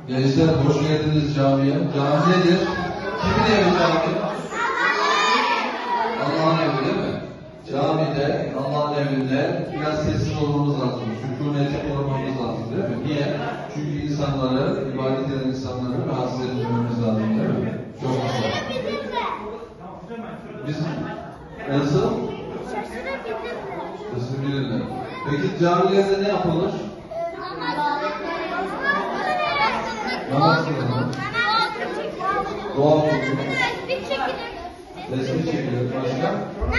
Gençler hoş geldiniz camiye. Cami nedir? Kimin evi cami? Allah'ın evi değil mi? Camide, Allah'ın evinde biraz sessiz olmamız lazım. Sükuneti korumamız lazım değil mi? Niye? Çünkü insanları, ibadet eden insanları rahatsız etmememiz lazım değil mi? Çok güzel. Biz nasıl? Sesini bilirler. Peki camilerde ne yapılır? Namaz kılınır. Dua okunur. Resmi çekilir. Başka?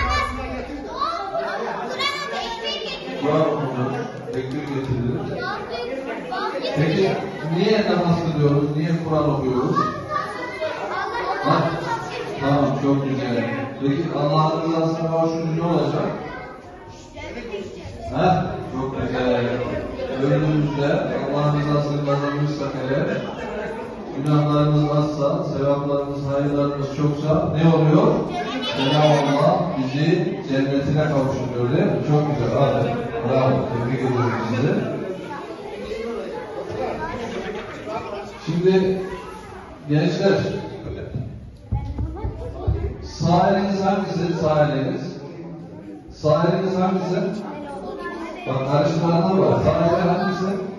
Dua okunur. Tekbir getirilir. Peki niye namaz kılıyoruz? Niye Kur'an okuyoruz? Ha? Tamam, çok güzel. Peki Allah'ın rızasına başvurunca ne olacak? Ha? Çok güzel. Ömrümüzde Allah'ın rızasını kazanmışsak eğer, günahlarımız azsa, sevaplarımız, hayırlarımız çoksa ne oluyor? Cenab-ı Allah bizi cennetine kavuşturuyor değil mi? Çok güzel. Hadi. Bravo. Tebrik ediyorum sizi. Şimdi gençler, sağ eliniz hangisi? Sağ eliniz. Sağ eliniz hangisi? Bak karıştıranlar var. Sağ eliniz hangisi?